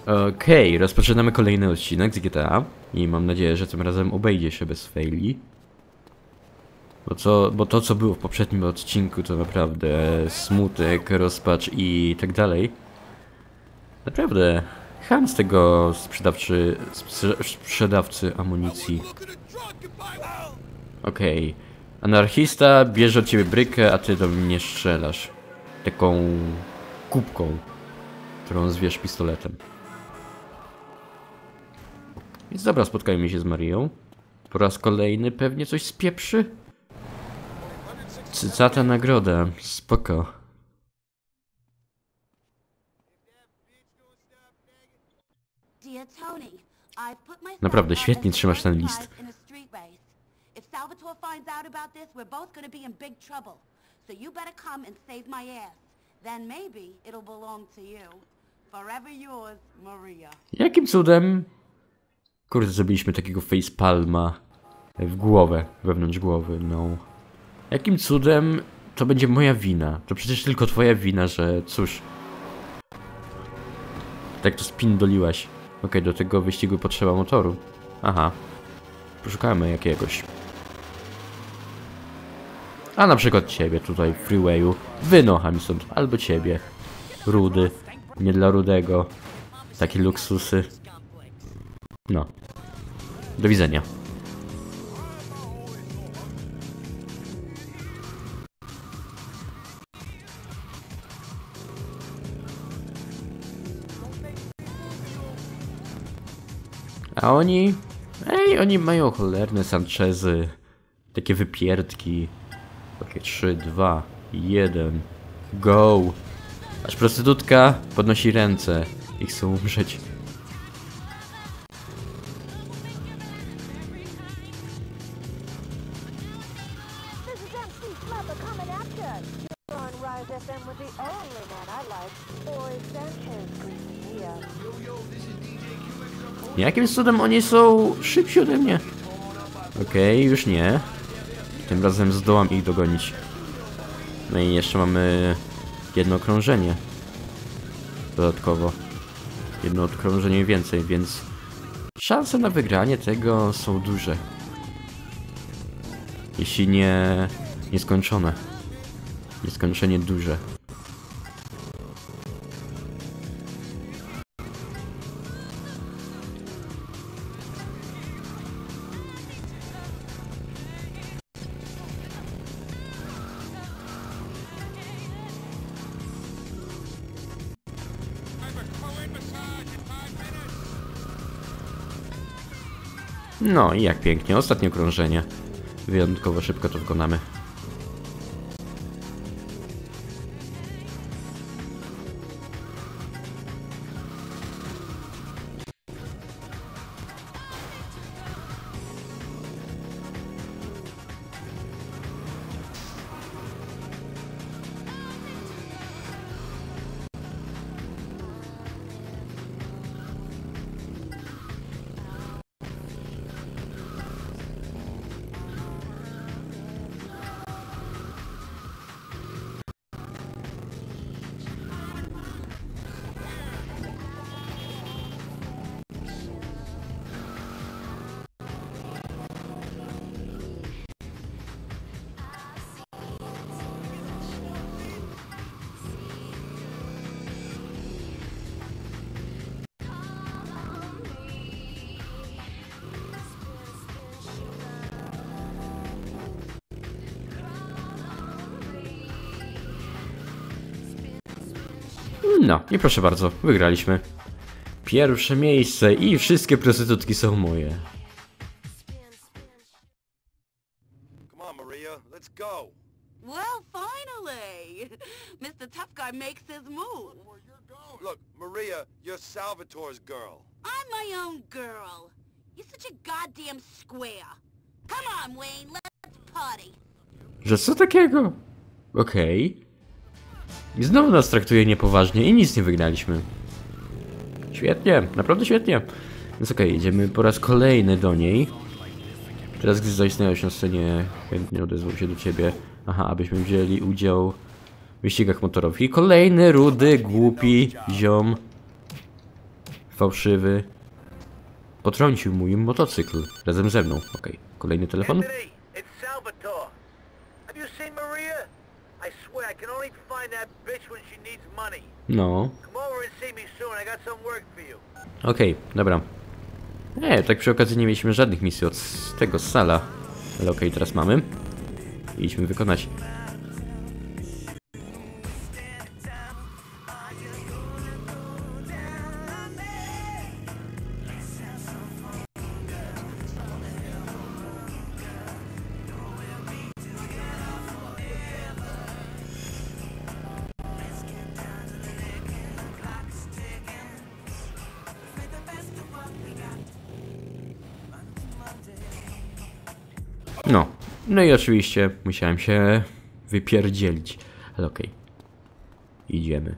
Okej, rozpoczynamy kolejny odcinek z GTA i mam nadzieję, że tym razem obejdzie się bez faili. Bo to co było w poprzednim odcinku to naprawdę smutek, rozpacz i tak dalej. Naprawdę, cham z tego sprzedawcy amunicji. Okej, anarchista bierze od ciebie brykę, a ty do mnie strzelasz. Taką kubką, którą zwiesz pistoletem. Więc dobra, spotkajmy się z Marią. Po raz kolejny pewnie coś spieprzy. Cycata nagroda, spoko. Naprawdę świetnie trzymasz ten list. If Salvatore finds out about this, we're both gonna be in big trouble. So you better come and save my ass. Then maybe it'll belong to you. Forever yours, Maria. Jakim cudem? Kurde, zrobiliśmy takiego facepalma w głowę, wewnątrz głowy, no. Jakim cudem to będzie moja wina? To przecież tylko twoja wina, że cóż. Tak to spindoliłaś. Okej, do tego wyścigu potrzeba motoru. Aha. Poszukamy jakiegoś. A na przykład ciebie tutaj w freewayu. Wynocha mi stąd. Albo ciebie. Rudy. Nie dla rudego. Takie luksusy. No. Do widzenia. A oni... oni mają cholerne Sanchezy. Takie wypierdki. Takie 3, 2, 1. Go! Aż prostytutka podnosi ręce i chce umrzeć. Jakim cudem oni są szybsi ode mnie? Okej, już nie. Tym razem zdołam ich dogonić. No i jeszcze mamy jedno okrążenie. Dodatkowo. Jedno okrążenie więcej, więc szanse na wygranie tego są duże. Jeśli nie nieskończone. Nieskończenie duże. No i jak pięknie, ostatnie okrążenie. Wyjątkowo szybko to wykonamy. No i proszę bardzo, wygraliśmy. Pierwsze miejsce i wszystkie prostytutki są moje. Come on, Maria, let's go. Well, finally! Mr. Tough Guy makes his move. Look, Maria, you're Salvatore's girl. I'm my own girl. You're such a goddamn square. Come on, Wayne, let's party. Że co takiego? Okej. I znowu nas traktuje niepoważnie i nic nie wygraliśmy. Świetnie, naprawdę świetnie. Więc okej, idziemy po raz kolejny do niej. Teraz gdy zaistniałeś na scenie, chętnie odezwał się do ciebie. Aha, abyśmy wzięli udział w wyścigach motorowych. I kolejny rudy, głupi ziom fałszywy potrącił mój motocykl razem ze mną. Okej, kolejny telefon. Anthony, it's Salvatore. Have you seen Maria? I swear I can only find that bitch when she needs money. No, Come over and see me soon. I got some work for you. okej, dobra. Nie, tak przy okazji nie mieliśmy żadnych misji od tego sala. Ale okej, teraz mamy. Idźmy wykonać. No. No i oczywiście musiałem się wypierdzielić. Ale okej. Idziemy.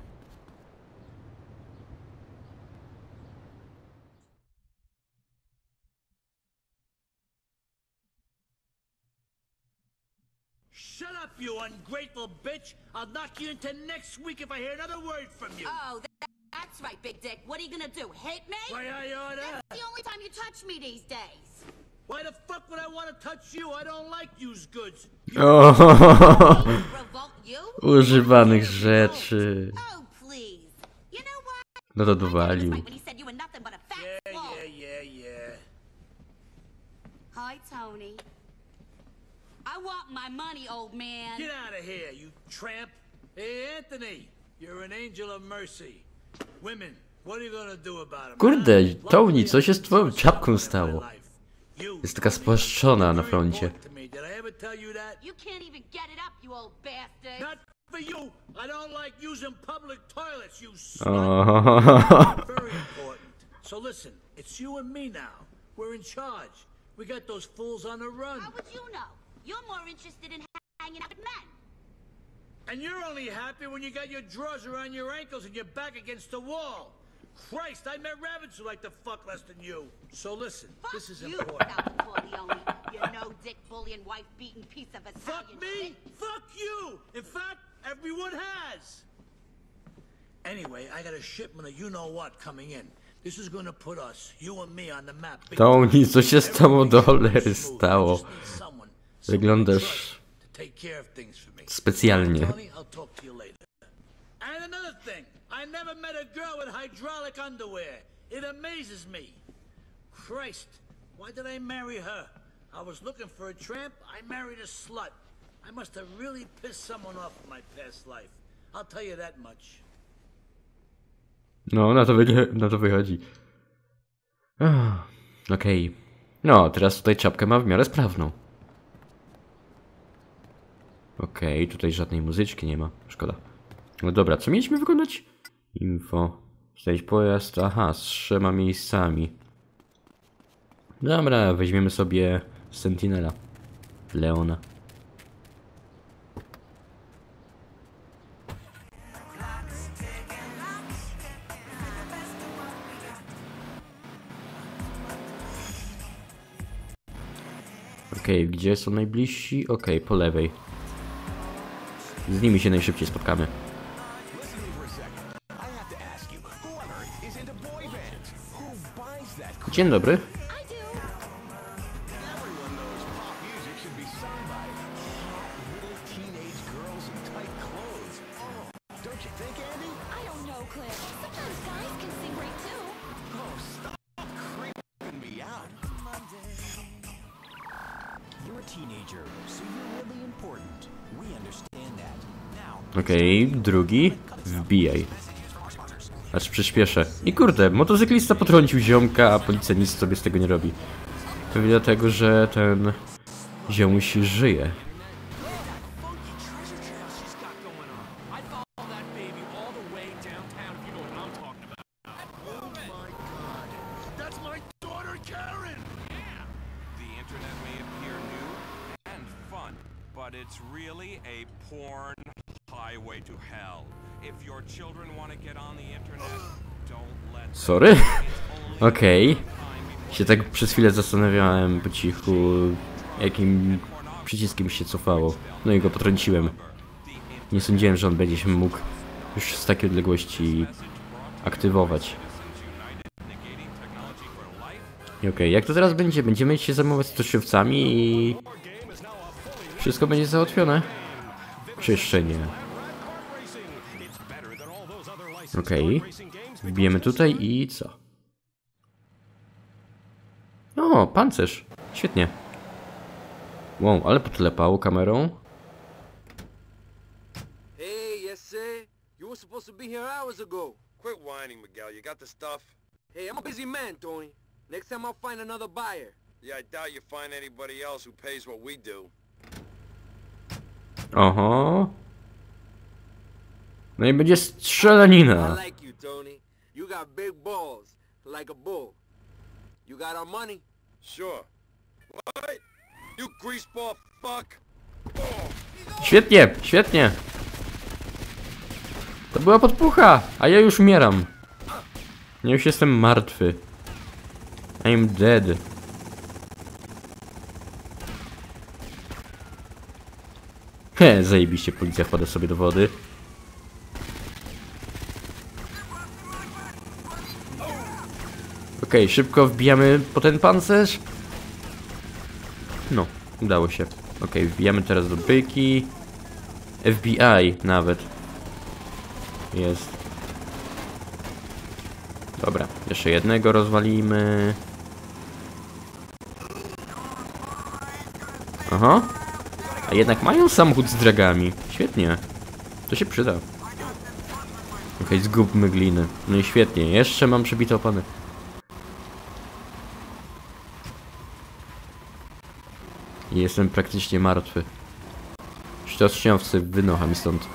Shut up, you ungrateful bitch! I'll knock you into next week if I hear another word from you. Oh, that's right, Big Dick. What are you gonna do, hate me? Why I oughta? That's the only time you touch me these days. Why the fuck would I want to touch you? I don't like used goods. Revolt you? Używanych rzeczy. Oh, please. You know what? No to I dowalił. when he said you were nothing but a fat slob. Yeah. Hi, Tony. I want my money, old man. Get out of here, you tramp. Hey, Anthony, you're an angel of mercy. Women, what are you gonna do about them? Kurde, Tony, co się z twoją czapką stało? Jest taka spłaszczona na froncie. Did I ever tell you that? You can't even get it up, you old bastard. Not for you. I don't like using public toilets, you slut. Very important. So listen, it's you and me now. We're in charge. We got those fools on the run. How would you know? You're more interested in hanging out with men. And you're only happy when you got your drawers around your ankles and your back against the wall. Christ, I met rabbits who like to fuck less than you. So listen, Fuck this is you, important. Salvatore Leone. You no-dick, bullying, wife-beating piece of Italian Fuck me? shit. Fuck you! In fact, everyone has. Anyway, I got a shipment of you-know-what coming in. This is gonna put us, you and me, on the map. Big Tony, time. co się z tobą do cholery Everything's smooth. stało? I just need someone Wyglądasz to take care of things for me. specjalnie. Tony, I'll talk to you later. And another thing, I never met a girl with hydraulic underwear. It amazes me. Christ, why did I marry her? I was looking for a tramp, I married a slut. I must have really pissed someone off in my past life. I'll tell you that much. No, na to wychodzi. Okej. No, teraz tutaj czapkę ma w miarę sprawną. Okej, tutaj żadnej muzyczki nie ma. Szkoda. No dobra, co mieliśmy wykonać? Info. Znaleźć pojazd. Aha, z 3 miejscami. Dobra, weźmiemy sobie Sentinela. Leona. Okej, gdzie są najbliżsi? Okej, po lewej. Z nimi się najszybciej spotkamy. Dzień dobry. Okej, drugi. Wbijaj. Aż przyspieszę. I kurde, motocyklista potrącił ziomka, a policja nic sobie z tego nie robi. Pewnie dlatego, że ten ziomuś żyje. It's really a porn highway to hell. If your children want to get on the internet, don't let them. Sorry? Okej. Się tak przez chwilę zastanawiałem po cichu, jakim przyciskiem się cofało. No i go potrąciłem. Nie sądziłem, że on będzie się mógł już z takiej odległości aktywować. Okej, jak to teraz będzie? Będziemy się zajmować stoczniowcami i... wszystko będzie załatwione? Czy jeszcze nie? Okej. Wbijemy tutaj i co? O, pancerz. Świetnie. Wow, ale podlepało kamerą. Hey, yes sir. You were supposed to be here hours ago. Quit whining, Miguel. You got the stuff? Hey, I'm a busy man, Tony. Next time I'll find another buyer. Yeah, I doubt you find anybody else who pays what we do. Oho. No i będzie strzelanina. I like you, Tony. You got big balls, like a bull. You got our money? Sure. What? You greaseball fuck! Świetnie, świetnie. To była podpucha, a ja już umieram. Ja już jestem martwy. I'm dead. He, zajebiście, policja wpada sobie do wody. Okej, szybko wbijamy po ten pancerz. No, udało się. Okej, wbijamy teraz do byki. FBI nawet. Jest. Dobra, jeszcze jednego rozwalimy. Aha. A jednak mają samochód z dragami. Świetnie. To się przyda. Okej, zgubmy gliny. No i świetnie, jeszcze mam przebite opony. I jestem praktycznie martwy. Stoczniowcy, wynocha mi stąd.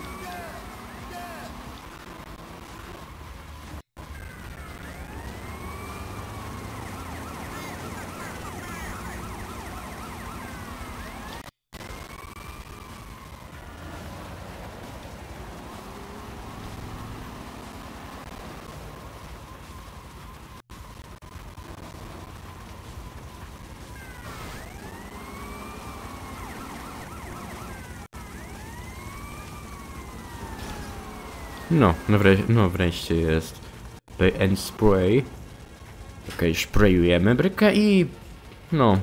No wreszcie jest. Pay and spray. Okej, sprayujemy brykę i... no.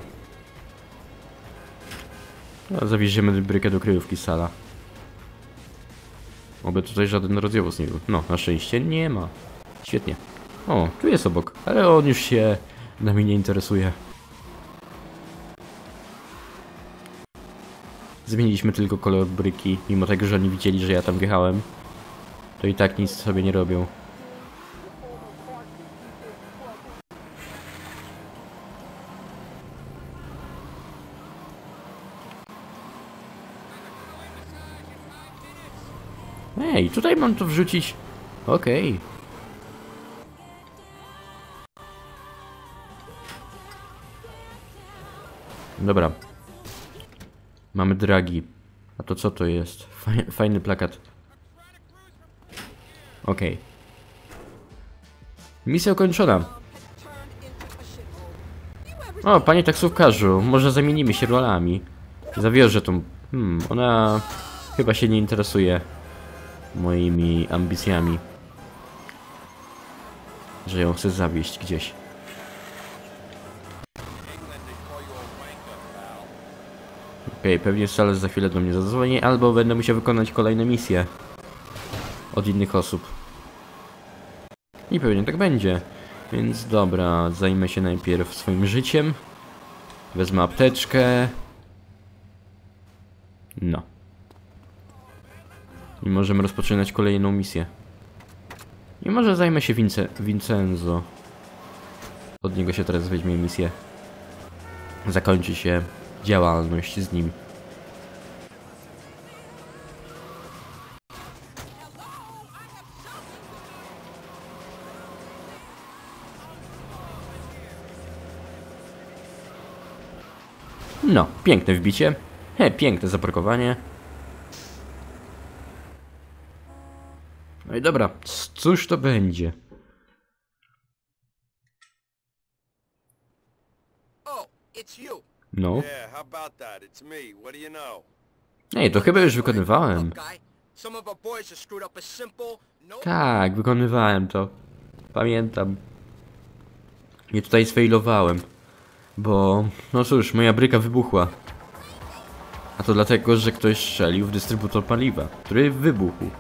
Zawieziemy brykę do kryjówki sala. Oby tutaj żaden rozjawóz nie był. No, na szczęście nie ma. Świetnie. O, tu jest obok, ale on już się nami nie interesuje. Zmieniliśmy tylko kolor bryki, mimo tego, że oni widzieli, że ja tam wjechałem. To i tak nic sobie nie robią. Ej, tutaj mam to wrzucić. Okej. Dobra. Mamy dragi. A to co to jest? Fajny plakat. Okej. Misja ukończona. O, panie taksówkarzu, może zamienimy się rolami. Zawiozę tą... ona chyba się nie interesuje moimi ambicjami. Że ją chcę zawieźć gdzieś. Okej, pewnie wcale za chwilę do mnie zadzwoni, albo będę musiał wykonać kolejne misje od innych osób. I pewnie tak będzie. Więc dobra, zajmę się najpierw swoim życiem. Wezmę apteczkę. No. I możemy rozpoczynać kolejną misję. I może zajmę się Vincenzo. Od niego się teraz weźmie misję. Zakończy się działalność z nim. No, piękne wbicie. Piękne zaparkowanie. No i dobra, cóż to będzie? Oh, it's you. No. Yeah, how about that? It's me. What do you know? Ej, to chyba już wykonywałem. Tough guy. Some of our boys are screwed up a simple, no... Tak, wykonywałem to. Pamiętam. I tutaj sfailowałem. Bo, no cóż, moja bryka wybuchła. A to dlatego, że ktoś strzelił w dystrybutor paliwa, który wybuchł.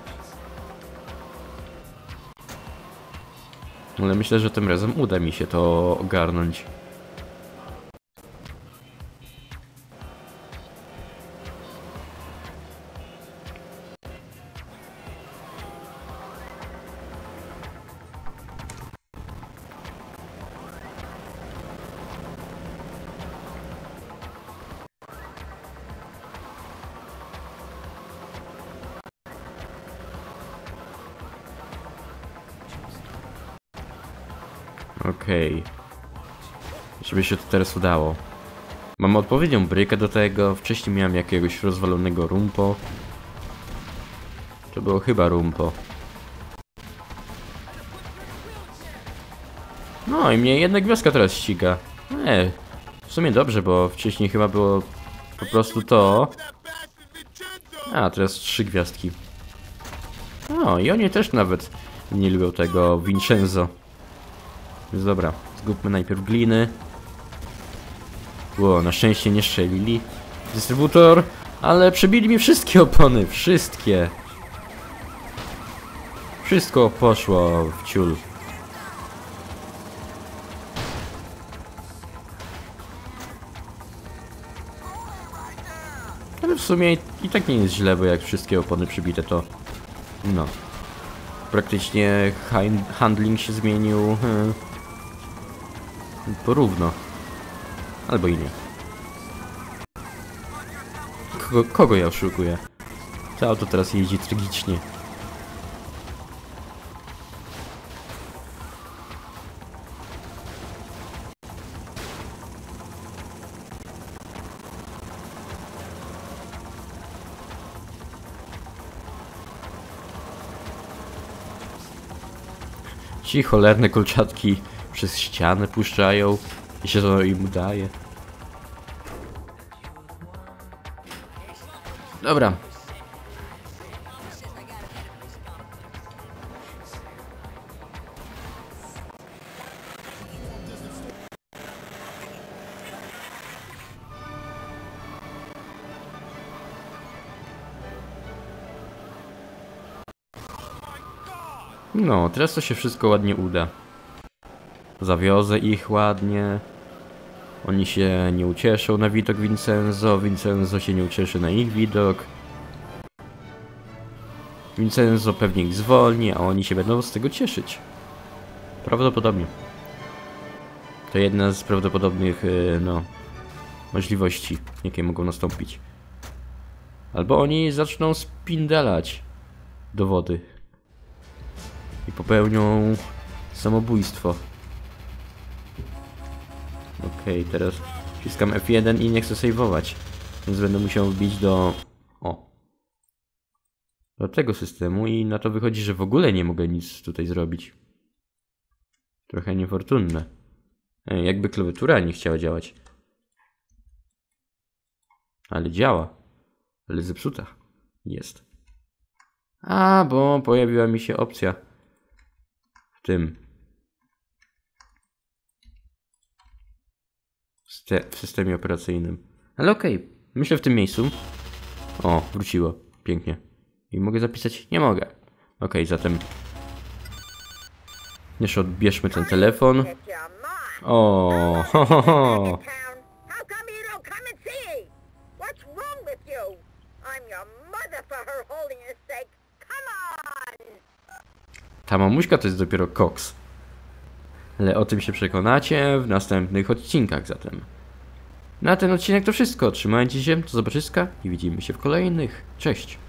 Ale myślę, że tym razem uda mi się to ogarnąć. Okej. Żeby się to teraz udało. Mam odpowiednią brykę do tego. Wcześniej miałem jakiegoś rozwalonego rumpo. To było chyba rumpo. No i mnie jedna gwiazdka teraz ściga. W sumie dobrze, bo wcześniej chyba było po prostu to. A, teraz 3 gwiazdki. No i oni też nawet nie lubią tego Vincenzo. Więc dobra, zgubmy najpierw gliny. Ło, na szczęście nie strzelili. Dystrybutor, ale przebili mi wszystkie opony, wszystkie. Wszystko poszło w ciul. Ale w sumie i tak nie jest źle, bo jak wszystkie opony przybite, to no. Praktycznie handling się zmienił porówno. Albo i nie. Kogo ja oszukuję? To auto teraz jeździ tragicznie. Ci cholerne kolczatki przez ścianę puszczają i się to im udaje. Dobra. No, teraz to się wszystko ładnie uda. Zawiozę ich ładnie. Oni się nie ucieszą na widok Vincenzo. Vincenzo się nie ucieszy na ich widok. Vincenzo pewnie ich zwolni, a oni się będą z tego cieszyć. Prawdopodobnie. To jedna z prawdopodobnych, no, możliwości, jakie mogą nastąpić. Albo oni zaczną spindalać do wody. I popełnią samobójstwo. Okej, teraz wciskam F1 i nie chcę save'ować. Więc będę musiał wbić do tego systemu i na to wychodzi, że w ogóle nie mogę nic tutaj zrobić. Trochę niefortunne. Jakby klawiatura nie chciała działać. Ale działa. Ale zepsuta jest. A, bo pojawiła mi się opcja w tym w systemie operacyjnym. Ale okej, myślę w tym miejscu. O, wróciło. Pięknie. I mogę zapisać? Nie mogę. Okej, zatem jeszcze odbierzmy ten telefon. O, ho, ho, ho. Ta mamuśka to jest dopiero koks. Ale o tym się przekonacie w następnych odcinkach zatem. Na ten odcinek to wszystko. Trzymajcie się, do zobaczyska i widzimy się w kolejnych. Cześć!